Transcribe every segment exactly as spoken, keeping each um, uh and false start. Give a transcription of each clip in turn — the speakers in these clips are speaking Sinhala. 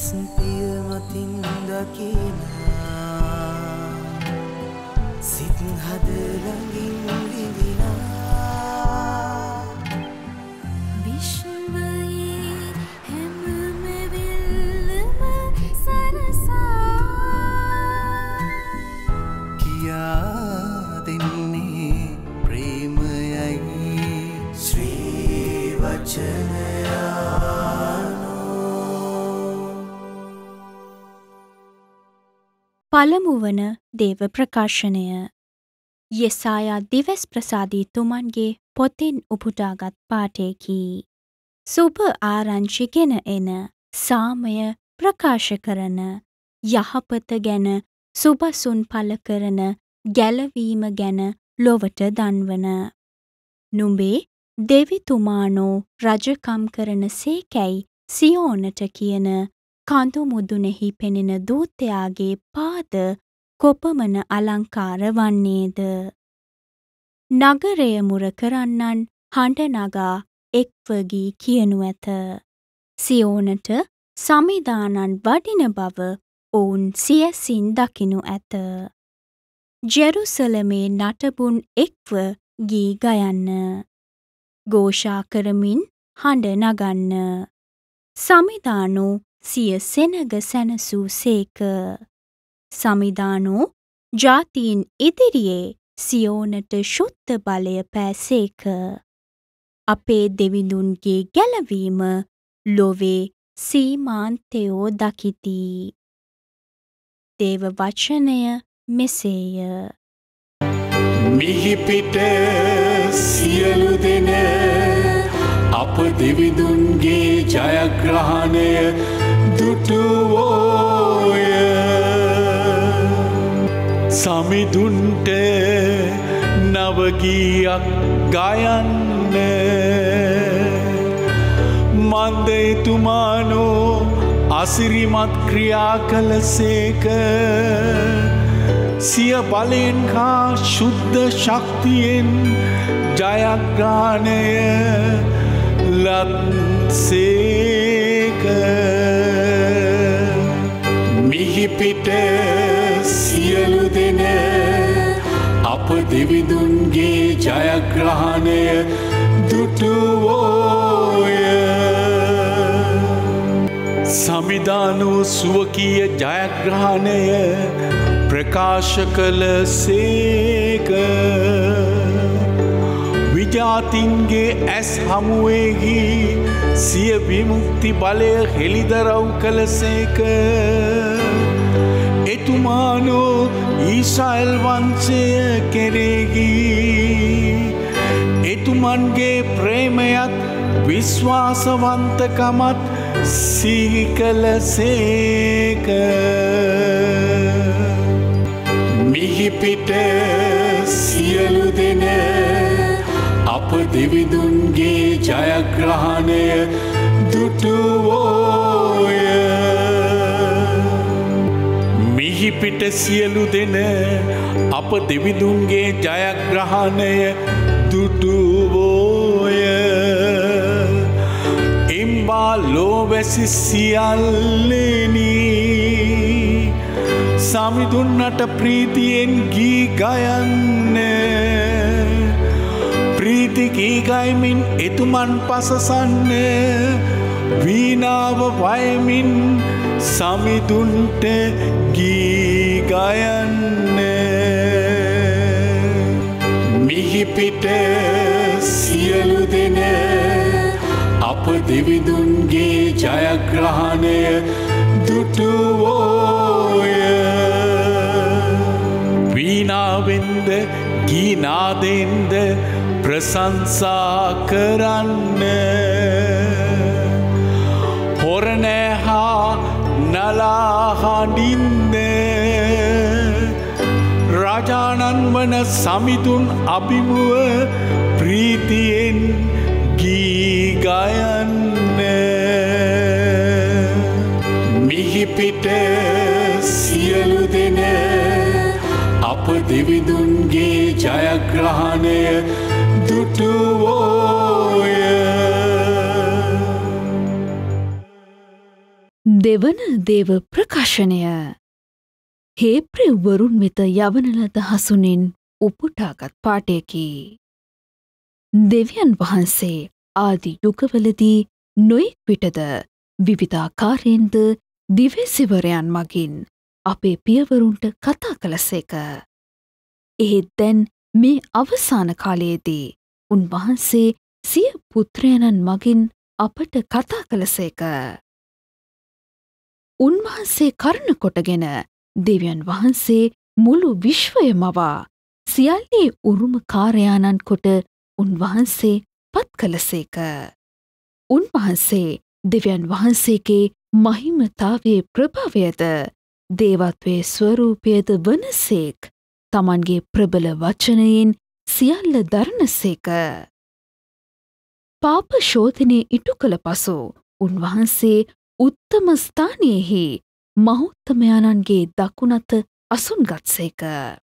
පිය මතින් දකිනා සිත් හද ළඟින් විඳිනා විශ්වයේ හැම මෙවිල්ලම සරසා කියා දෙන්නේ ප්‍රේමයයි ශ්‍රී වචනයානෝ. පළමුවන දේව ප්‍රකාශනය යෙසායා දිවස් ප්‍රසාදීතුමන්ගේ පොතින් උපුටාගත් පාඨයකි. සුබ ආරංචි ගෙන එන සාමය ප්‍රකාශ කරන යහපත ගැන සුබසුන් පළ කරන ගැලවීම ගැන ලොවට දන්වන නුඹේ දෙවිතුමානෝ රජකම් කරන සේකැයි සියෝනට කියන කඳු මුදුනෙහි පෙනෙන දූතයාගේ පාද කොපමණ අලංකාර වන්නේද. නගරය මුර කරන්නන් හඬ නගා එක්වගී කියනු ඇත. සියෝනට සමිදානන් වඩින බව ඔවුන් සියසින් දකිනු ඇත. ජෙරුසලමේ නටබුන් එක්ව ගී ගයන්න. ഘോഷා කරමින් හඬ නගන්න. සමිදානෝ සිය සෙනග සැනසූ සේක. සමිදානෝ ජාතීන් ඉදිරියේ සියෝනට ශුද්ධ බලය පෑසේක. අපේ දෙවිඳුන්ගේ ගැලවීම ලොවේ සීමාන්තයෝ දකිති. දේව වචනය මෙසේය. මිහිපිට සියලු දෙන අප දෙවිඳුන්ගේ ජයග්‍රහණය දුටුවෝය. සමිඳුන්ට නවගීයක් ගයන්න මන්දේතුමානෝ අසිරිමත් ක්‍රියා කළසේක. සිය බලයෙන් හා ශුද්ධ ශක්තියෙන් ජයග්‍රහණය ලත්සේක. මිහිපිට සියලු දෙන අප දෙවිඳුන්ගේ ජයග්‍රහණය දුටුවෝය. සමිදානෝ සුවකීය ජයග්‍රහණය ප්‍රකාශ කළ සේක. විජාතින්ගේ ඇස් හමුවේහි සිය විමුක්ති බලය හෙළිදරව් කළ සේක. එතුමානෝ ඊශ්‍රායල් වංශය කෙරෙහි එතුමන්ගේ ප්‍රේමයත් විශ්වාසවන්තකමත් සිහි කළ සේක. මිහිපිට සියලු දෙන අප දෙවිඳුන්ගේ ජයග්‍රහණය දුටුවෝය. මිහිපිට සියලු දෙන අප දෙවිඳුන්ගේ ජයග්‍රහණය දුටුවෝය. එම්බා ලෝවැසි සියල්ලෙනි සමිඳුන්නට ප්‍රීතියෙන් ගී ගයන්න. ප්‍රීති ගී ගයමින් එතුමන් පසසන්න. වීණාව වයමින් සමිඳුන්ට ගී ගයන්න. මිහිපිට සියලු දෙන අප දෙවිඳුන්ගේ ජයග්‍රහණය දුටුවෝය. වීණාවෙන්ද ගීනාදෙන්ද ප්‍රශංසා කරන්න. හොරණෑ හා නලා හඬින්ද රාජානන් වන සමිඳුන් අභිමුව ප්‍රීතියෙන් ගී ගයන්න. මිහිපිට සියලු දෙන අප දෙවිඳුන්ගේ ජයග්‍රහණය දුටුවෝය. දෙවන දේව ප්‍රකාශනය හේබ්‍රෙව්වරුන් වෙත යවන ලද හසුනෙන් උපුටාගත් පාඨයකි. දෙවියන් වහන්සේ ආදි යුගවලදී නොයෙක් විටද විවිධාකාරයෙන්ද දිව්‍යසිවරයන් මගින් අපේ පියවරුන්ට කතා කළසේක. එහෙත් දැන් මේ අවසාන කාලයේදී උන්වහන්සේ සිය පුත්‍රයණන් මගින් අපට කතා කළසේක. උන්වහන්සේ කරුණ කොටගෙන දෙවියන් වහන්සේ මුළු විශ්වය මවා සියල්ලේ උරුම කාර්යානන් කොට උන්වහන්සේ පත් කළසේක. උන්වහන්සේ දෙවියන් වහන්සේගේ මහිමතාවයේ ප්‍රභවයද දේවත්වයේ ස්වරූපයද වනසේක් තමන්ගේ ප්‍රබල වචනයෙන් සියල්ල දරණසේක. පාප ශෝධනය ඉටු කළ පසු උන්වහන්සේ උත්තම ස්ථානයෙහි මහෝත්තමයාණන්ගේ දකුණත අසුන්ගත්සේක.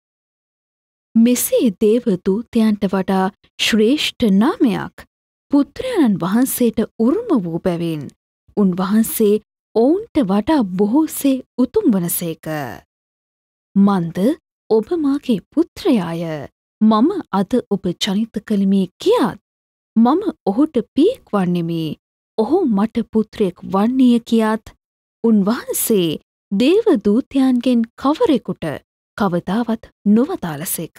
මෙසේ දේව දූතයන්ට වඩා ශ්‍රේෂ්ඨ නාමයක් පුත්‍රයණන් වහන්සේට උරුම වූ බැවින් උන්වහන්සේ ඔවුන්ට වඩා බොහෝසේ උතුම් වනසේක. මන්ද ඔබ මාගේ පුත්‍රයාය, මම අද ඔබ ජනිත කළමි කියාත් මම ඔහුට පියෙක් වන්නෙමි, ඔහු මට පුත්‍රයෙක් වන්නේය කියාත් උන්වහන්සේ දේව දූතයන්ගෙන් කවරෙකුට කවදාවත් නොවදාළසේක.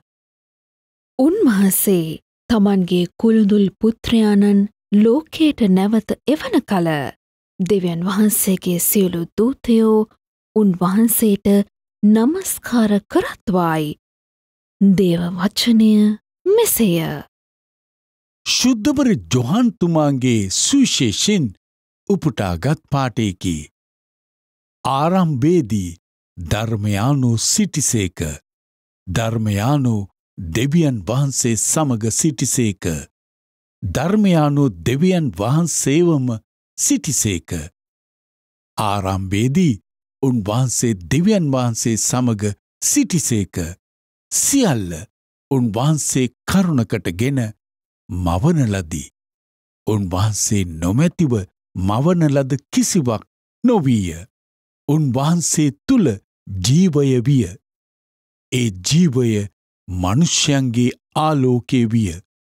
උන්වහන්සේ තමන්ගේ කුළුඳුල් පුත්‍රයාණන් ලෝකයට නැවත එවන කල දෙවියන් වහන්සේගේ සියලු දූතයෝ උන්වහන්සේට නමස්කාර කරත්වායි. දේව වචනය මෙසේය. ශුද්ධවර ජොහන්තුමාගේ සුවිශේෂෙන් උපුටාගත් පාඨයකි. ආරම්භයේදී ධර්මයානෝ සිටිසේක. ධර්මයානෝ දෙවියන් වහන්සේ සමග සිටිසේක. ධර්මයානෝ දෙවියන් වහන්සේවම සිටිසේක. ආරම්භයේදී උන්වහන්සේ දෙවියන් වහන්සේ සමග සිටිසේක. සියල්ල උන්වහන්සේ කරුණකටගෙන මවන ලදී. උන්වහන්සේ නොමැතිව මවන ලද කිසිවක් නොවීය. උන්වහන්සේ තුල ජීවය විය. ඒ ජීවය මනුෂ්‍යයන්ගේ ආලෝකය විය.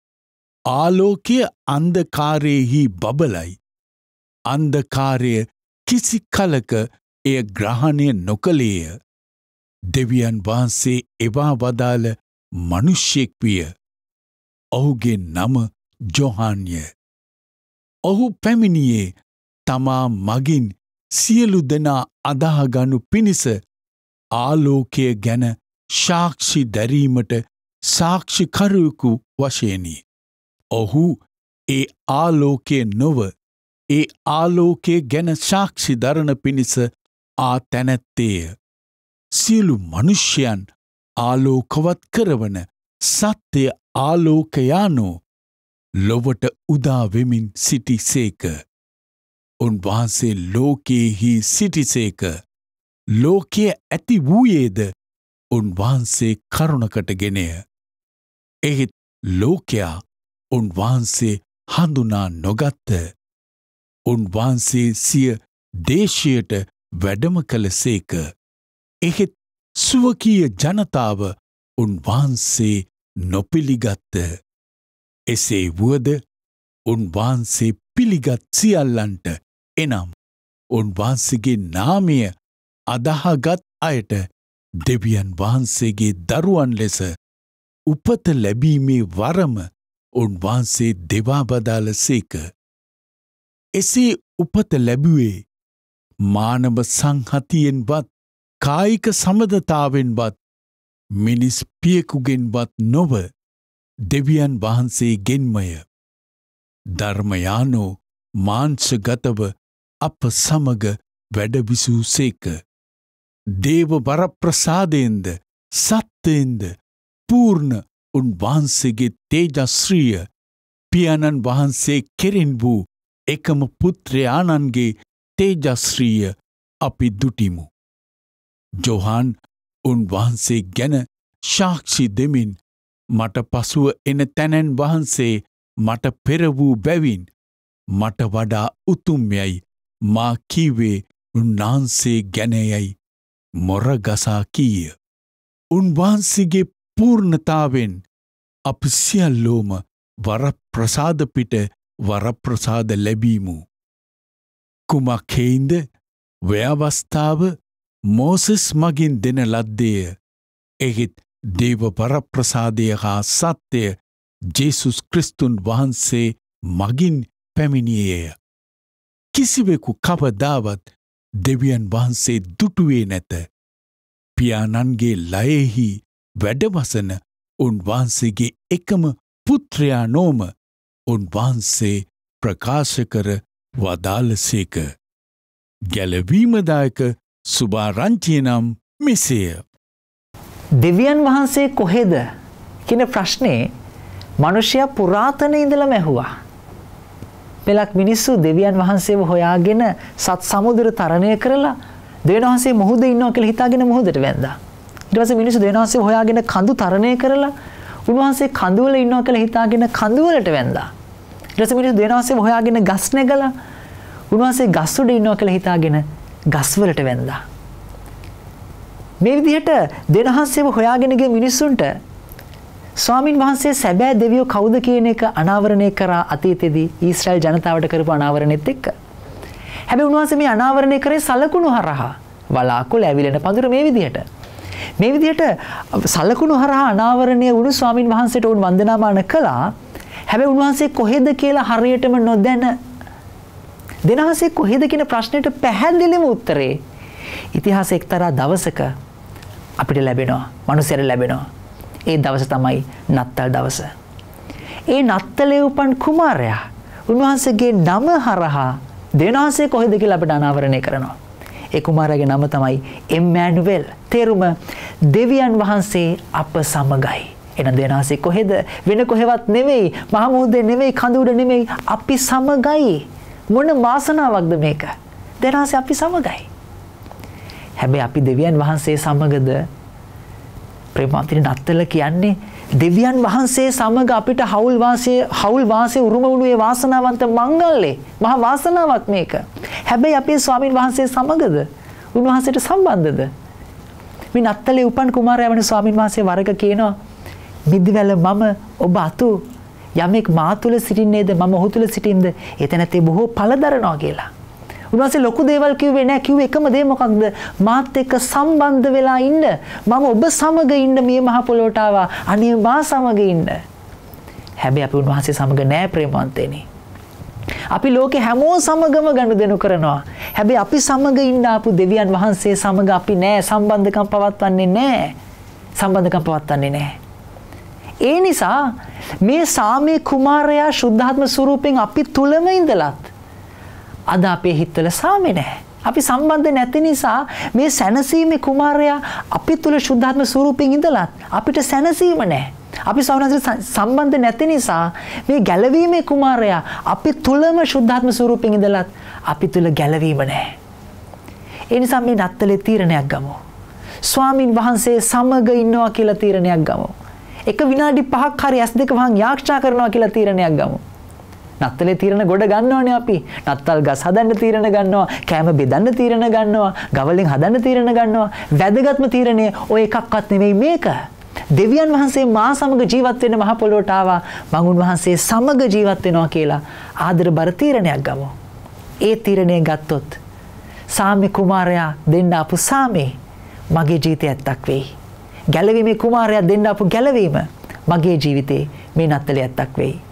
ආලෝකය අන්ධකාරයෙහි බබලයි. අන්ධකාරය කිසි කලක එය ග්‍රහණය නොකළේය. දෙවියන් වහන්සේ එවා වදාළ මනුෂ්‍යෙක් විය. ඔහුගේ නම ජොහන්ය. ඔහු පැමිණියේ තමා මගින් සියලු දෙනා අදාහගනු පිණිස ආලෝකය ගැන සාක්ෂි දැරීමට සාක්ෂිකරුවෙකු වශයෙනි. ඔහු ඒ ආලෝකය නොව ඒ ආලෝකය ගැන සාක්ෂි දරන පිණිස ආ තැනැත්තේය. සියලු මනුෂ්‍යයන් ආලෝකවත් කරවන සත්‍ය ආලෝකයානෝ ලොවට උදා වෙමින් සිටිසේක. උන්වහන්සේ ලෝකයෙහි සිටිසේක. ලෝකය ඇති වූයේද උන්වහන්සේ කරුණකටගෙනය. එහෙත් ලෝකයා උන්වහන්සේ හඳුනා නොගත්ත. උන්වහන්සේ සිය දේශයට වැඩම කළසේක. එහෙත් ස්වකීය ජනතාව උන්වහන්සේ නොපිළිගත්ත. එසේ වුවද උන්වහන්සේ පිළිගත් සියල්ලන්ට, එනම් උන්වහන්සේගේ නාමය අදහාගත් අයට දෙවියන් වහන්සේගේ දරුවන් ලෙස උපත ලැබීමේ වරම උන්වහන්සේ දෙවා බදාළසේක. එසේ උපත ලැබුවේ මානව සංහතියෙන්වත් කායික සමදතාවෙන්වත් මිනිස් පියෙකුගෙන්වත් නොව දෙවියන් වහන්සේගෙන්මය. ධර්මයානෝ මාංශගතව අප සමග වැඩවිසූසේක. දේව වරප්‍රසාදයෙන්ද සත්‍යයෙන්ද පූර්ණ උන්වහන්සේගේ තේජස්ශ්‍රීය පියාණන් වහන්සේ කෙරෙන් වූ එකම පුත්‍රයාණන්ගේ තේජස්ශ්‍රීය අපි දුටිමු. ජොහන් උන්වහන්සේ ගැන සාක්ෂි දෙමින් මට පසුව එන තැනැන් වහන්සේ මට පෙර වූ බැවින් මට වඩා උතුම් යයි මා කීවේ උන්වහන්සේ ගැනයයි මොරගසා කීය. උන්වහන්සේගේ පූර්ණතාවෙන් අපි සියල්ලෝම වරප්‍රසාද පිට වරප්‍රසාද ලැබීමු. කුමක් හේයින්ද? ව්‍යවස්ථාව මෝසෙස් මගින් දෙන ලද්දේය. එහෙත් දේව වරප්‍රසාදය හා සත්‍යය ජේසුස් ක්‍රිස්තුන් වහන්සේ මගින් පැමිණියේය. කිසිවෙකු කවදාවත් දෙවියන් වහන්සේ දුටුවේ නැත. පියාණන්ගේ ලයෙහි වැඩවසන උන්වහන්සේගේ එකම පුත්‍රයා නෝම උන්වහන්සේ ප්‍රකාශ කර වදාළසේක. ගැලවීමදායක සුභාරංචිය නම් මෙසේය. දෙවියන් වහන්සේ කොහෙද කියන ප්‍රශ්නේ මිනිසයා පුරාතන ඉඳලම ඇහුවා. පෙලක් මිනිස්සු දෙවියන් වහන්සේව හොයාගෙන සත් සමුද්‍ර තරණය කරලා දෙවියන් වහන්සේ මොහොතේ ඉන්නවා කියලා හිතාගෙන මොහොතට වැන්දා. ඊට පස්සේ මිනිස්සු දෙවියන් වහන්සේව හොයාගෙන කඳු තරණය කරලා උන්වහන්සේ කඳු වල ඉන්නවා කියලා හිතාගෙන කඳු වලට වැන්දා. ඊට පස්සේ මිනිස්සු දෙවියන් වහන්සේව හොයාගෙන ගස් නැගලා උන්වහන්සේ ගස් උඩ ඉන්නවා කියලා හිතාගෙන ගස් වලට වැන්දා. මේ විදිහට දෙවියන් වහන්සේව හොයාගෙන ගිය මිනිස්සුන්ට ස්වාමින් වහන්සේ සැබෑ දෙවියෝ කවුද කියන එක අනාවරණය කරා අතීතයේදී ඊශ්‍රායල් ජනතාවට කරපු අනාවරණෙත් එක්ක. හැබැයි උන්වහන්සේ මේ අනාවරණය කරේ සලකුණු හරහා. වලාකුළු ඇවිලෙන පඳුර මේ විදිහට. මේ විදිහට සලකුණු හරහා අනාවරණය වුණු ස්වාමින් වහන්සේට උන් වන්දනාමාන කළා. හැබැයි උන්වහන්සේ කොහෙද කියලා හරියටම නොදැන දෙනහසේ කොහෙද කියන ප්‍රශ්නෙට පැහැදිලිම උත්තරේ ඉතිහාසයේ එක්තරා දවසක අපිට ලැබෙනවා. මිනිසෙට ලැබෙනවා. ඒ දවස තමයි නත්තල් දවස. ඒ නත්තලේ උපන් කුමාරයා උන්වහන්සේගේ නම හරහා දෙවියන්වහන්සේ කොහෙද කියලා අපිට අනාවරණය කරනවා. ඒ කුමාරයාගේ නම තමයි එම්මැනුවෙල්. තේරුම දෙවියන් වහන්සේ අප සමගයි. එන දෙවියන්වහන්සේ කොහෙද? වෙන කොහෙවත් නෙමෙයි, මහ මුහුදේ නෙමෙයි, කඳු උඩ නෙමෙයි, අපි සමගයි. මොන වාසනාවක්ද මේක? දෙවියන්වහන්සේ අපි සමගයි. හැබැයි අපි දෙවියන් වහන්සේ සමගද? ප්‍රේමවන්තනි, නත්තල කියන්නේ දෙවියන් වහන්සේ සමග අපිට හවුල් වාසයේ හවුල් වාසයේ උරුම වුණු ඒ වාසනාවන්ත මංගල්‍යේ මහා වාසනාවක් මේක. හැබැයි අපේ ස්වාමින් වහන්සේ සමගද? උන්වහන්සේට සම්බන්ධද? මේ නත්තලේ උපන් කුමාරයා වන ස්වාමින් වහන්සේ වරක කියනවා, මිදිවැල මම ඔබ අතු යමෙක් මා තුල සිටින්නේද මම ඔහු තුල සිටින්ද එතනතේ බොහෝ ඵල දරනවා කියලා. උන්වහන්සේ ලොකු දේවල් කිව්වේ නැහැ. කිව්වේ එකම දේ මොකක්ද? මාත් එක්ක සම්බන්ධ වෙලා ඉන්න. මම ඔබ සමග ඉන්න මේ මහ පොළොවට ආවා. අනේ මා සමග ඉන්න. හැබැයි අපි උන්වහන්සේ සමග නැහැ ප්‍රේමවන්තේනි. අපි ලෝකේ හැමෝම සමගම ගනුදෙනු කරනවා. හැබැයි අපි සමග ඉන්න ආපු දෙවියන් වහන්සේ සමග අපි නැහැ. සම්බන්ධකම් පවත්වන්නේ නැහැ. සම්බන්ධකම් පවත්වන්නේ නැහැ. ඒ නිසා මේ සාමේ කුමාරයා ශුද්ධාත්ම ස්වරූපෙන් අපි තුලම ඉඳලත් අද අපේ හිතවල සාමේ නැහැ. අපි සම්බන්ධ නැති නිසා මේ සැනසීමේ කුමාරයා අපි තුල ශුද්ධාත්ම ස්වරූපෙන් ඉඳලත් අපිට සැනසීම නැහැ. අපි සවනසට සම්බන්ධ නැති නිසා මේ ගැලවීමේ කුමාරයා අපි තුලම ශුද්ධාත්ම ස්වරූපෙන් ඉඳලත් අපි තුල ගැලවීම නැහැ. ඒ නිසා මේ නත්තලේ තීරණයක් ගමු. ස්වාමින් වහන්සේ සමග ඉන්නවා කියලා තීරණයක් ගමු. එක විනාඩි පහක් හරි ඇස් දෙක වහන් යාක්ෂා කරනවා කියලා තීරණයක් ගමු. නත්තලේ තීරණ ගොඩ ගන්නවනේ අපි. නත්තල් ගස් හදන්න තීරණ ගන්නවා, කෑම බෙදන්න තීරණ ගන්නවා, ගවලින් හදන්න තීරණ ගන්නවා. වැදගත්ම තීරණය ඔය එකක්වත් නෙවෙයි මේක. දෙවියන් වහන්සේ මා සමග ජීවත් වෙන්න මහ පොළොවට ආවා. මම උන්වහන්සේ සමග ජීවත් වෙනවා කියලා ආදර බර තීරණයක් ගමු. ඒ තීරණය ගත්තොත් සාමි කුමාරයා දෙන්න අපු සාමේ මගේ ජීවිතය ඇත්තක් වෙයි. ගැලවීමේ කුමාරයා දෙන්න අපු ගැලවීම මගේ ජීවිතේ මේ නත්තලේ ඇත්තක් වෙයි.